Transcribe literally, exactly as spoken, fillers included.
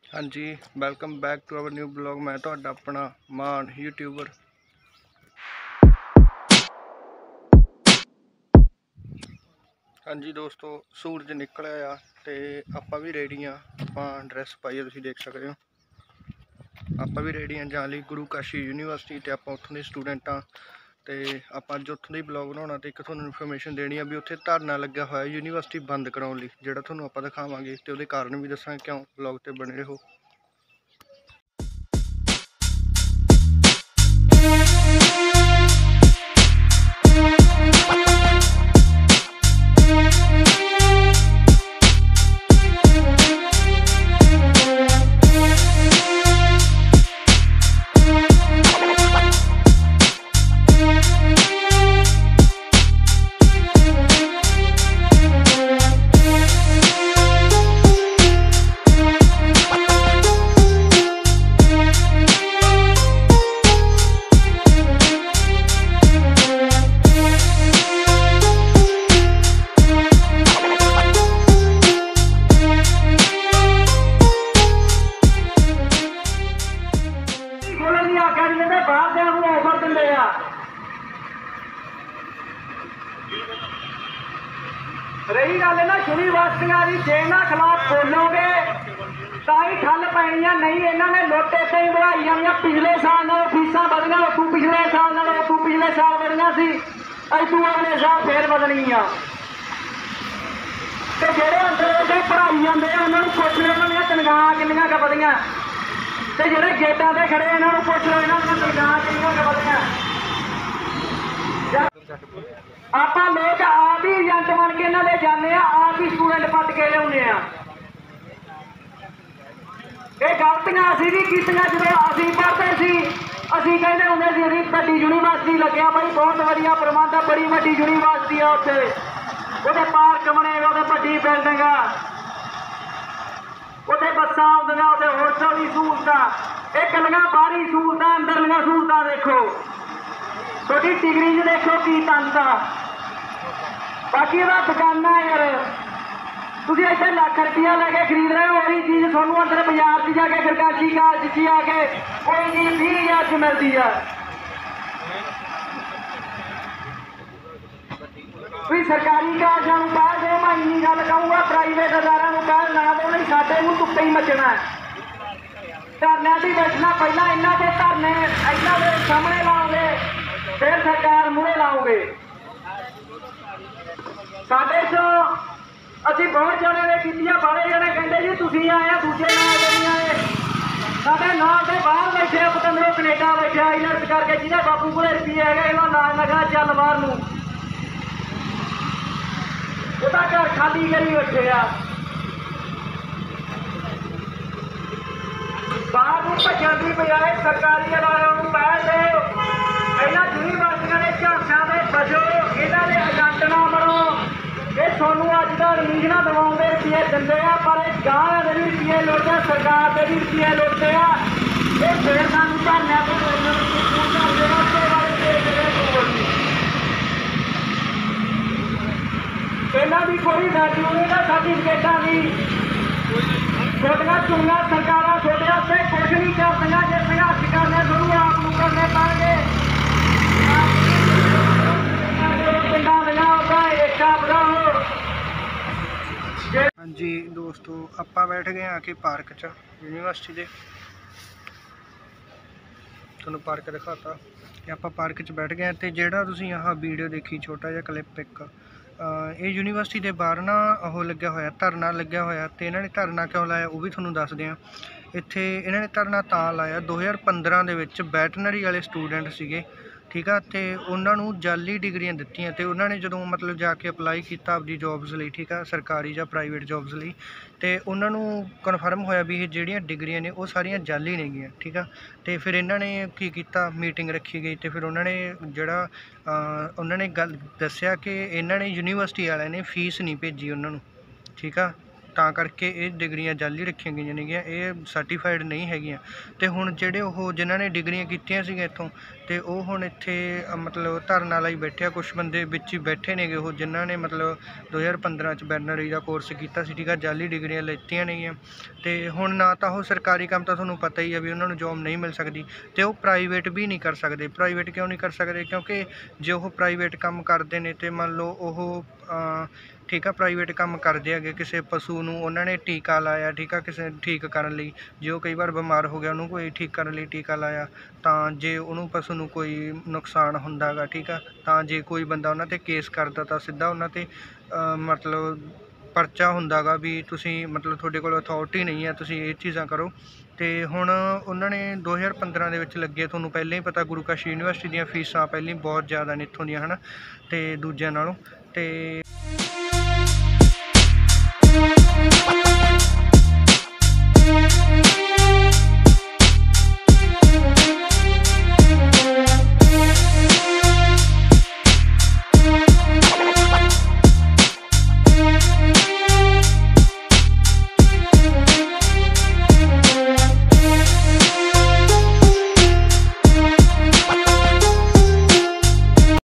हाँ जी, welcome back to our new blog. मैं तो अपना मान यूट्यूबर। हाँ जी दोस्तों, सूरज निकल आया तो आप भी रेडी हाँ। आप ड्रैस पाई तुम देख सकते हो, आप भी रेडी हाँ जाने लिए गुरु काशी यूनीवर्सिटी। तो आप उत्थों के स्टूडेंट हाँ, तो आप अज उत्थों का ब्लॉग बनाना तो एक थोड़ा इन्फॉर्मेशन देनी है भी उत्थे धरना लग्या होया यूनीवर्सिटी बंद कराने लिए, जोड़ा थोड़ा आप दिखावांगे तो वो कारण भी दसा क्यों। ब्लॉग तो बने रहो। रही गल ना यूनीवर्सिटियां की, जे इन्होंने खिलाफ बोलोगे तो ही ठल पैनी है। नहीं इन्होंने लुट इतने ही बढ़ाई जानियां। पिछले साल नालों फीसां बढ़िया, तू पिछले साल नालों तू पिछले साल बढ़िया सी, तू अगले साल फिर बदलनियां। तो जेडे अंदर उसे पढ़ाई जाते हैं उन्होंने पुछ लो उन्होंने तनख्वाह किनियां क वधियां, तो जेडे गेटां ते खड़े इन्होंने पुछ लो इन्होंने तनख्वाह किनियां क वधियां। आप लोग आप ही एजेंट बन के इन्होंने जाने, आप ही स्टूडेंट पट के लिया। ये गलतियां असी भी कीतियां जो असी पढ़ते सी। असी कहते होंगे सी अभी वड्डी यूनीवर्सिटी लगे भाई, बहुत वधिया प्रबंध है, बड़ी वड्डी यूनीवर्सिटी है। उत्थे उत्थे पार्क बने, उत्थे वड्डी बिल्डिंग, उत्थे बसां आउंदियां, उत्थे होटल की सहूलत। ये कलियां बाहरी सहूलत, अंदरलियां सहूलत देखो, थोड़ी डिग्री च देखो की तंत आ। बाकी वह दुकाना यार, तुम इतने लख रुपया लैके खरीद रहे हो, वही चीज़ थोनू अंदर बाजार से जाके सरकारी कॉलेज च आके कोई चीज़ बीस हज़ार च मिलती है। भी सरकारी कॉलेजों को पहल दो, मैं इन्नी गल कहूँगा, प्राइवेट अदारों को पहल ना दो, नहीं साडे नूं तुक्के ही मचना है। धरने की बैठना पहला इन्हों के धरने इन्हों के सामने लाओगे, फिर सरकार मूहरे लाओगे। साडे चो असी बहुत जने ने कीतियां, बड़े जने कहते जी तुसीं आए, दूजे नाल नहीं आए। साडे नाल दे बाहर बैठे पतंदरों कनेडा बैठे आईलैट्स करके, जिन्हें बापू कोले रुपये है इन्हों नाल लगा चल बाहर नूं, ਉਹਦਾ घर खाली करी बैठे आ। बाहर नूं भजन की बजाय सरकारी अदारों को पहल दो। इन्हों यूनीवर्सिटियों के झांसियां से बचो, इन्हों के एजेंट ना बनो। ये सोनू अज तक रीजना दवाउंदे रुपये दिंदे आ, पर गांह के भी रुपये लुटते, सरकार के भी रुपये लुटते आ। ये फिर सानू धरने इन्हों की कोई वैल्यू नहीं ना, सर्टिफिकेटा की। छोटिया चुनिया सरकार छोटे से कुछ नहीं करदियां, जे संघर्ष करने शुरू आप करने पैणगे। पिंडां दियां उदां एकता बढ़ाओ। हाँ जी दोस्तों, आप बैठ गए आके पार्क च यूनीवर्सिटी के, थोड़ा पार्क दिखाता कि आप पार्क च बैठ गए। तो जोड़ा तुसीं आह वीडियो देखी छोटा जिहा क्लिप एक, ये यूनीवर्सिटी के बाहर ना वो लग्या होया धरना लग्या होया। तो इन्होंने धरना क्यों लाया वो भी थोड़ा दसदे आं। इत्थे इन्होंने धरना तां लाया दो हज़ार पंद्रह दे विच वैटनरी वाले स्टूडेंट सीगे, ठीक है। तो उन्होंने जाली डिग्रियां दित्तियां, तो उन्होंने जो मतलब जाके अपलाई किया अपनी जॉब्स लिए, ठीक है, सरकारी या प्राइवेट जॉब्स लिए। तो उन्होंने कन्फर्म होया भी जिहड़ियां डिग्रियां ने वो सारियां जाली ने गियां, ठीक है। तो फिर इन्होंने की किया, मीटिंग रखी गई, तो फिर उन्होंने जिहड़ा उन्होंने गल दस्सिया कि इन्होंने यूनीवर्सिटी वाले ने फीस नहीं भेजी उन्होंने, ठीक है। ਤਾਂ ਕਰਕੇ ਇਹ ਡਿਗਰੀਆਂ ਜਾਲੀ ਰੱਖੀਆਂ ਗਈਆਂ ਨੇਗੀਆਂ, ਇਹ ਸਰਟੀਫਾਈਡ ਨਹੀਂ ਹੈਗੀਆਂ। ਤੇ ਹੁਣ ਜਿਹੜੇ ਉਹ ਜਿਨ੍ਹਾਂ ਨੇ ਡਿਗਰੀਆਂ ਕੀਤੀਆਂ ਸੀਗੀਆਂ ਇੱਥੋਂ ਤੇ ਉਹ ਹੁਣ ਇੱਥੇ ਅ, ਮਤਲਬ ਧਰਨਾ ਲਈ ਬੈਠੇ ਆ। ਕੁਛ ਬੰਦੇ ਵਿੱਚ ਹੀ ਬੈਠੇ ਨੇਗੇ ਉਹ ਜਿਨ੍ਹਾਂ ਨੇ ਮਤਲਬ ਦੋ ਹਜ਼ਾਰ ਪੰਦਰਾਂ 'ਚ ਵੈਟਰਨਰੀ ਦਾ ਕੋਰਸ ਕੀਤਾ ਸੀ, ਠੀਕ ਆ, ਜਾਲੀ ਡਿਗਰੀਆਂ ਲੈਤੀਆਂ ਨੇਗੀਆਂ। ਤੇ ਹੁਣ ਨਾ ਤਾਂ ਉਹ ਸਰਕਾਰੀ ਕੰਮ ਤਾਂ ਤੁਹਾਨੂੰ ਪਤਾ ਹੀ ਆ ਵੀ ਉਹਨਾਂ ਨੂੰ ਜੋਬ ਨਹੀਂ ਮਿਲ ਸਕਦੀ, ਤੇ ਉਹ ਪ੍ਰਾਈਵੇਟ ਵੀ ਨਹੀਂ ਕਰ ਸਕਦੇ। ਪ੍ਰਾਈਵੇਟ ਕਿਉਂ ਨਹੀਂ ਕਰ ਸਕਦੇ? ਕਿਉਂਕਿ ਜੇ ਉਹ ਪ੍ਰਾਈਵੇਟ ਕੰਮ ਕਰਦੇ ਨੇ ਤੇ ਮੰਨ ਲਓ ਉਹ ਅ, ਠੀਕ ਆ, ਪ੍ਰਾਈਵੇਟ ਕੰਮ ਕਰਦੇ ਹੈਗੇ, ਕਿਸੇ ਪਸ਼ੂ ਨੂੰ ਉਹਨਾਂ ਨੇ ਟੀਕਾ ਲਾਇਆ, ਠੀਕ ਆ, ਕਿਸੇ ਠੀਕ ਕਰਨ ਲਈ, ਜੇ ਉਹ ਕਈ ਵਾਰ ਬਿਮਾਰ ਹੋ ਗਿਆ ਉਹਨੂੰ ਕੋਈ ਠੀਕ ਕਰਨ ਲਈ ਟੀਕਾ ਲਾਇਆ, ਤਾਂ ਜੇ ਉਹਨੂੰ ਪਸ਼ੂ ਨੂੰ ਕੋਈ ਨੁਕਸਾਨ ਹੁੰਦਾ ਗਾ, ਠੀਕ ਆ, ਤਾਂ ਜੇ ਕੋਈ ਬੰਦਾ ਉਹਨਾਂ 'ਤੇ ਕੇਸ ਕਰਦਾ ਤਾਂ ਸਿੱਧਾ ਉਹਨਾਂ 'ਤੇ ਅ, ਮਤਲਬ ਪਰਚਾ ਹੁੰਦਾ ਗਾ ਵੀ ਤੁਸੀਂ ਮਤਲਬ ਤੁਹਾਡੇ ਕੋਲ ਅਥੋਰਟੀ ਨਹੀਂ ਹੈ, ਤੁਸੀਂ ਇਹ ਚੀਜ਼ਾਂ ਕਰੋ। ਤੇ ਹੁਣ ਉਹਨਾਂ ਨੇ ਦੋ ਹਜ਼ਾਰ ਪੰਦਰਾਂ ਦੇ ਵਿੱਚ ਲੱਗੇ, ਤੁਹਾਨੂੰ ਪਹਿਲਾਂ ਹੀ ਪਤਾ ਗੁਰੂ ਕਾਸ਼ੀ ਯੂਨੀਵਰਸਿਟੀ ਦੀਆਂ ਫੀਸਾਂ ਪਹਿਲਾਂ ਹੀ ਬਹੁਤ ਜ਼ਿਆਦਾ ਨੇ ਇੱਥੋਂ ਦੀਆਂ, ਹੈ ਨਾ, ਤੇ ਦੂਜਿਆਂ ਨਾਲੋਂ। ਤੇ